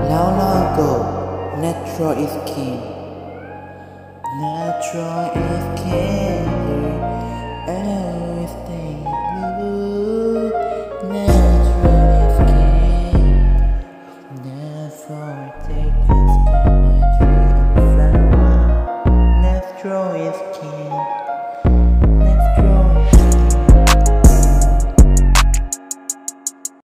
Long, long ago, natural is king. Natural is king. Everything blue. Natural is king. Natural take its time, tree and flower. Natural is king.